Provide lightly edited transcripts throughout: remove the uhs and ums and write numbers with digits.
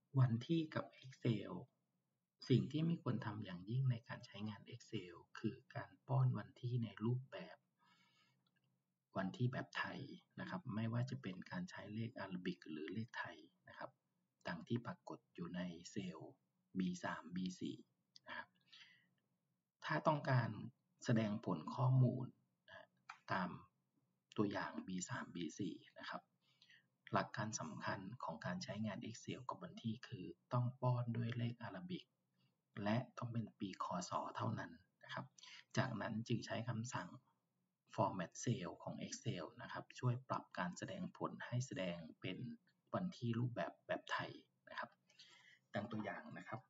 วันที่กับ Excel สิ่งที่ไม่ควรทำอย่างยิ่งในการใช้งาน Excel คือการป้อนวันที่ในรูปแบบวันที่แบบไทยนะครับไม่ว่าจะเป็นการใช้เลขอาราบิกหรือเลขไทยนะครับดังที่ปรากฏอยู่ในเซลล์ B3 B4 นะครับถ้าต้องการแสดงผลข้อมูลตามตัวอย่าง B3 B4 นะครับหลักการสำคัญของการใช้งาน Excel กับวันที่คือต้องป้อนด้วยเลขอาราบิกและต้องเป็นปีคศเท่านั้นนะครับจากนั้นจึงใช้คำสั่ง format cell ของ Excel นะครับช่วยปรับการแสดงผลให้แสดงเป็นวันที่รูปแบบไทยนะครับดังตัวอย่างนะครับ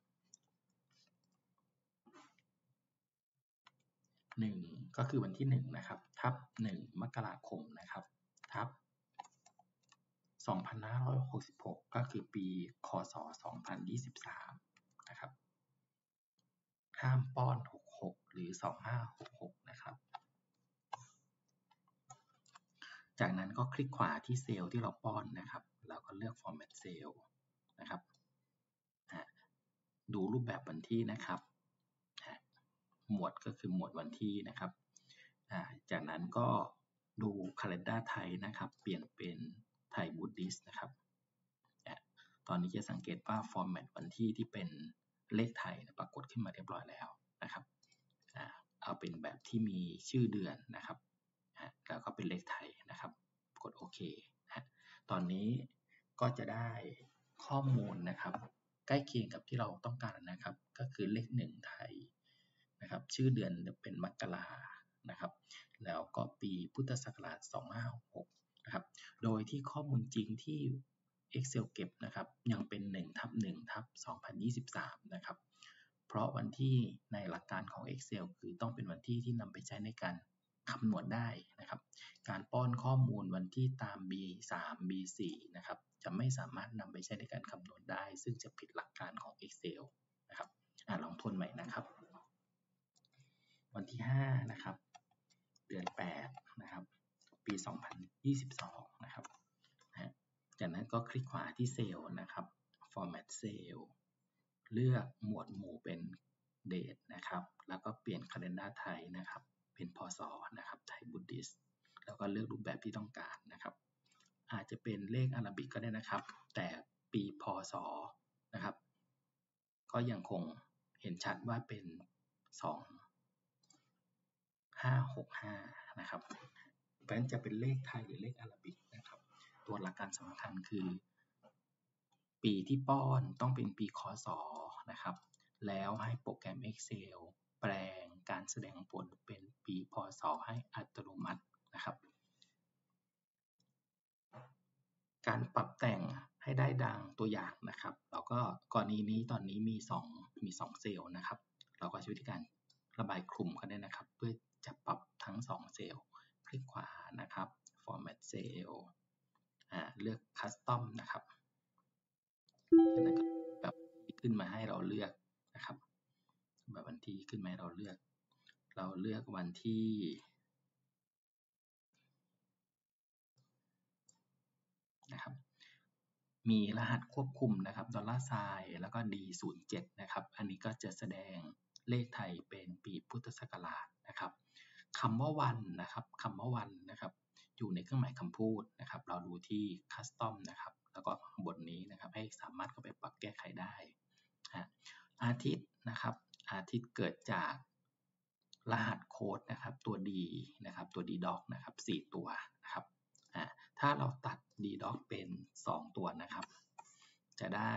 1ก็คือวันที่1นะครับทับ1มกราคมนะครับทับ2566ก็คือปีคศ2023นะครับห้ามป้อน66หรือ2566นะครับจากนั้นก็คลิกขวาที่เซลล์ที่เราป้อนนะครับแล้วก็เลือก format cell นะครับดูรูปแบบวันที่นะครับหมวดก็คือหมวดวันที่นะครับจากนั้นก็ดู calendar ไทยนะครับเปลี่ยนเป็นไทยบูดดิสนะครับตอนนี้จะสังเกตว่า format วันที่ที่เป็นเลขไทยปรากฏขึ้นมาเรียบร้อยแล้วนะครับเอาเป็นแบบที่มีชื่อเดือนนะครับแล้วก็เป็นเลขไทยนะครับกดโอเคตอนนี้ก็จะได้ข้อมูลนะครับใกล้เคียงกับที่เราต้องการนะครับก็คือเลข1ไทยนะครับชื่อเดือนเป็นมกรานะครับแล้วก็ปีพุทธศักราช2566นะครับโดยที่ข้อมูลจริงที่ Excel เก็บนะครับยังเป็น1/1/2023นะครับเพราะวันที่ในหลักการของ Excel คือต้องเป็นวันที่ที่นำไปใช้ในการคำนวณได้นะครับการป้อนข้อมูลวันที่ตาม B3 B4 นะครับจะไม่สามารถนำไปใช้ในการคำนวณได้ซึ่งจะผิดหลักการของ Excel นะครับลองทวนใหม่นะครับวันที่5นะครับเดือน8นะครับปี2022นะครับจากนั้นก็คลิกขวาที่เซลล์นะครับ format cell เลือกหมวดหมู่เป็น date นะครับแล้วก็เปลี่ยน calendar ไทยนะครับเป็นพศนะครับไทยบูดดิสแล้วก็เลือกรูปแบบที่ต้องการนะครับอาจจะเป็นเลขอาราบิกก็ได้นะครับแต่ปีพศนะครับก็ยังคงเห็นชัดว่าเป็น2565นะครับเพราะฉะนั้นจะเป็นเลขไทยหรือเลขอาราบิกนะครับตัวหลักการสำคัญคือปีที่ป้อนต้องเป็นปีคศนะครับแล้วให้โปรแกรม Excel แปลงการแสดงผลเป็นปีพศให้อัตโนมัตินะครับการปรับแต่งให้ได้ดังตัวอย่างนะครับเราก็กรณีนี้ตอนนี้มี2เซลล์นะครับเราก็ใช้วิธีการระบายคลุมก็ได้นะครับเพื่อจะปรับทั้ง2เซลล์คลิกขวานะครับ format cell เลือก custom นะครับจากนั้นก็แบบขึ้นมาให้เราเลือกนะครับแบบวันที่ขึ้นมาให้เราเลือกวันที่นะครับมีรหัสควบคุมนะครับ$แล้วก็ D07 นะครับอันนี้ก็จะแสดงเลขไทยเป็นปีพุทธศักราชนะครับคำว่าวันนะครับอยู่ในเครื่องหมายคำพูดนะครับเราดูที่ custom นะครับแล้วก็บนนี้นะครับให้สามารถเข้าไปปรับแก้ไขได้อาทิตย์นะครับอาทิตย์เกิดจากรหัสโค้ดนะครับตัว D นะครับตัว DDoc นะครับ4ตัวนะครับถ้าเราตัด DDoc เป็น2ตัวนะครับจะได้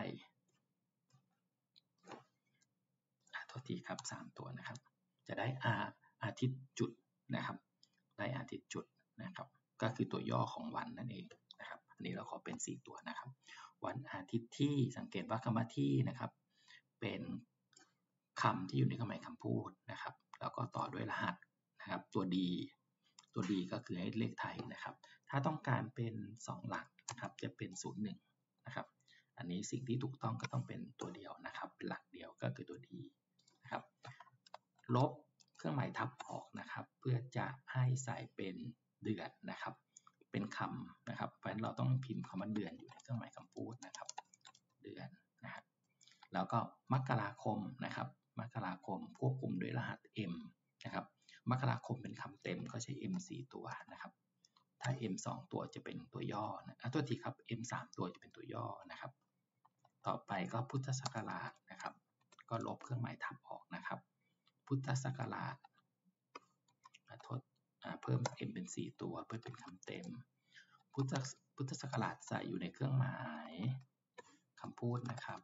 โทษทีครับ3ตัวนะครับจะได้อาทิตย์จุดนะครับได้อาทิตย์จุดนะครับก็คือตัวย่อของวันนั่นเองนะครับอันนี้เราขอเป็น4ตัวนะครับวันอาทิตย์ที่สังเกตว่าคำว่าที่นะครับเป็นคำที่อยู่ในเครื่องหมายคำพูดนะครับแล้วก็ต่อด้วยรหัสนะครับตัว D ก็คือให้เลขไทยนะครับถ้าต้องการเป็น2หลักนะครับจะเป็น01นะครับอันนี้สิ่งที่ถูกต้องก็ต้องเป็นตัวเดียวนะครับเป็นหลักเดียวก็คือตัว D นะครับลบเครื่องหมายทับออกนะครับเพื่อจะให้ใส่เป็นเดือนนะครับเป็นคำนะครับเพราะฉะนั้นเราต้องพิมพ์คำว่าเดือนอยู่ในเครื่องหมายคำพูดนะครับเดือนนะฮะแล้วก็มกราคมนะครับมกราคมควบคุมด้วยรหัส M นะครับมกราคมเป็นคำเต็มก็ใช้ M 4 ตัวนะครับถ้า M 2 ตัวจะเป็นตัวย่อนะตัวทีครับ M 3 ตัวจะเป็นตัวย่อนะครับต่อไปก็พุทธศักราชนะครับก็ลบเครื่องหมายทับออกนะครับพุทธศักราชเพิ่ม M เป็น4ตัวเพื่อเป็นคำเต็มพุทธศักราชใส่อยู่ในเครื่องหมายคำพูดนะครับ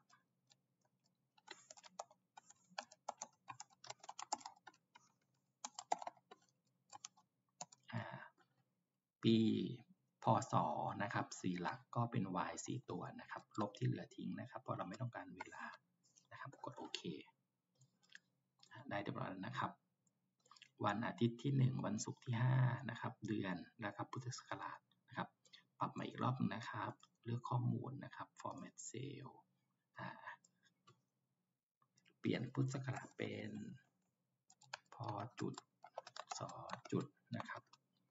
ปีพศนะครับ4หลักก็เป็น Y 4ตัวนะครับลบที่เหลือทิ้งนะครับเพราะเราไม่ต้องการเวลานะครับกดโอเคได้เรียบร้อยแล้วนะครับวันอาทิตย์ที่1วันศุกร์ที่5นะครับเดือนนะครับพุทธศักราชนะครับปรับมาอีกรอบนึงนะครับเลือกข้อมูลนะครับ format cell เปลี่ยนพุทธศักราชเป็นพจุดสจุดนะครับ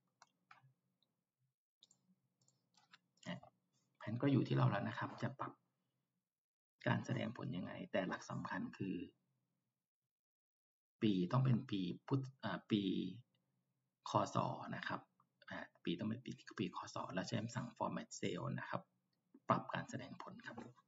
แผนก็อยู่ที่เราแล้วนะครับจะปรับการแสดงผลยังไงแต่หลักสำคัญคือปีต้องเป็นปีคศนะครับปีต้องเป็นปีคศแล้วใช้คำสั่ง format cell นะครับปรับการแสดงผลครับ